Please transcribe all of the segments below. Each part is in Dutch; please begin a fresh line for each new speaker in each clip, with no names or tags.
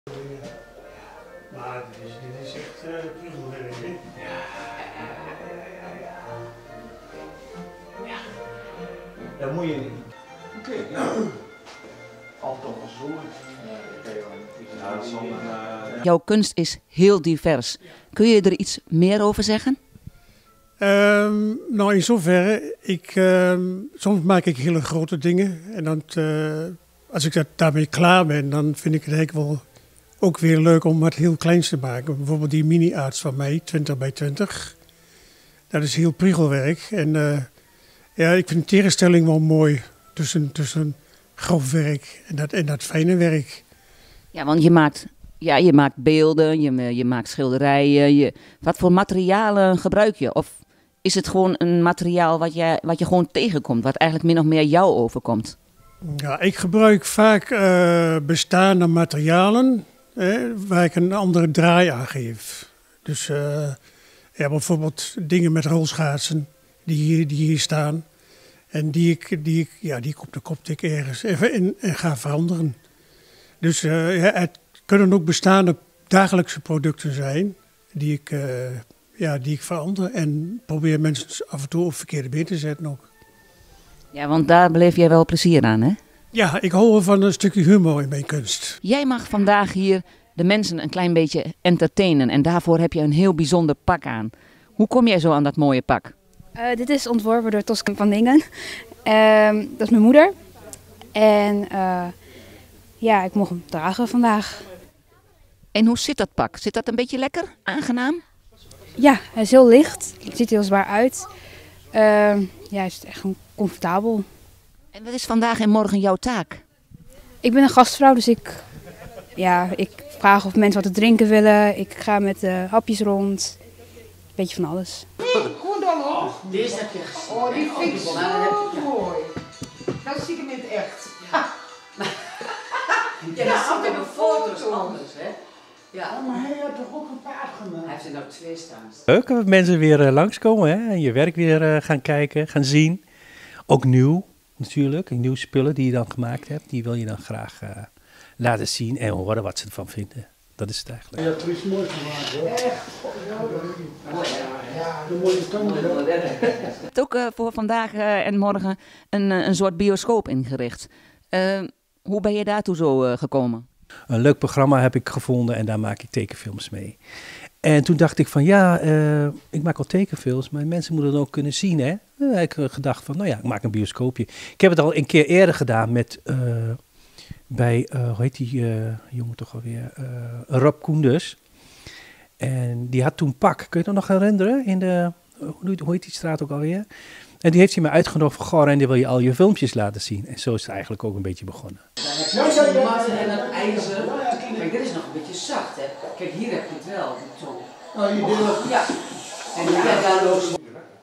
Maar dit is echt priegelwerk, hè?
Ja. Dat moet je niet. Oké, ja. Altijd op een zoen.
Jouw kunst is heel divers. Kun je er iets meer over zeggen?
Nou, in zoverre, soms maak ik hele grote dingen. En dan, als ik daarmee klaar ben, dan vind ik het eigenlijk wel ook weer leuk om wat heel kleins te maken. Bijvoorbeeld die mini-arts van mij, 20 bij 20. Dat is heel priegelwerk. En ja, ik vind de tegenstelling wel mooi tussen grof werk en dat fijne werk.
Ja, want je maakt beelden, je maakt schilderijen. Wat voor materialen gebruik je? Of is het gewoon een materiaal wat je gewoon tegenkomt, wat eigenlijk min of meer jou overkomt?
Ja, ik gebruik vaak bestaande materialen waar ik een andere draai aan geef. Dus ja, bijvoorbeeld dingen met rolschaatsen die hier staan. En die ik op de kop tik ergens even en ga veranderen. Dus ja, het kunnen ook bestaande dagelijkse producten zijn die ik verander. En probeer mensen af en toe op verkeerde been te zetten ook.
Ja, want daar beleef jij wel plezier aan, hè?
Ja, ik hou van een stukje humor in mijn kunst.
Jij mag vandaag hier de mensen een klein beetje entertainen. En daarvoor heb je een heel bijzonder pak aan. Hoe kom jij zo aan dat mooie pak?
Dit is ontworpen door Tosca van Dingen. Dat is mijn moeder. En ja, ik mocht hem dragen vandaag.
En hoe zit dat pak? Zit dat een beetje lekker? Aangenaam?
Ja, hij is heel licht. Het ziet er heel zwaar uit. Ja, hij is echt gewoon comfortabel.
En wat is vandaag en morgen jouw taak?
Ik ben een gastvrouw, dus ik vraag of mensen wat te drinken willen. Ik ga met hapjes rond. Beetje van alles.
Hoe dan ook?
Deze heb je gezien.
Oh, die vind ik zo mooi. Dat zie ik hem in het echt.
Ja, dat ziet er op foto's anders, hè? Ja.
Oh, maar hij had toch ook een paard gemaakt?
Hij heeft er nou 2 staan.
Leuk dat mensen weer langskomen hè? En je werk weer gaan kijken, gaan zien. Ook nieuw natuurlijk, nieuwe spullen die je dan gemaakt hebt. Die wil je dan graag laten zien en horen wat ze ervan vinden. Dat is het eigenlijk.
Ja, het is mooi gemaakt hoor.
Echt. Ja, de mooie tanden.
Je hebt ook voor vandaag en morgen een soort bioscoop ingericht. Hoe ben je daartoe zo gekomen?
Een leuk programma heb ik gevonden en daar maak ik tekenfilms mee. En toen dacht ik van ja, ik maak al tekenfilms, maar mensen moeten het ook kunnen zien. Hè? Toen heb ik gedacht van nou ja, ik maak een bioscoopje. Ik heb het al een keer eerder gedaan met, hoe heet die jongen toch alweer, Rob Koenders. En die had toen Pak, kun je dat nog herinneren? In de, hoe heet die straat ook alweer? En die heeft hij me uitgenodigd van goh, en die wil je al je filmpjes laten zien. En zo is het eigenlijk ook een beetje begonnen.
Dan heb je die matten en dat ijzer. Kijk, dit is nog een beetje zacht, hè? Kijk, hier heb je het wel.
Oh, je deelt.
Ja. En je hebt daar ook.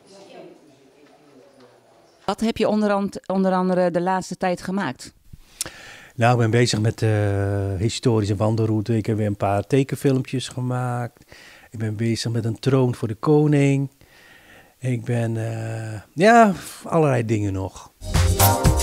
Wat heb je onder andere de laatste tijd gemaakt?
Nou, ik ben bezig met de historische wandelroute. Ik heb weer een paar tekenfilmpjes gemaakt. Ik ben bezig met een troon voor de koning. Ik ben, ja, allerlei dingen nog.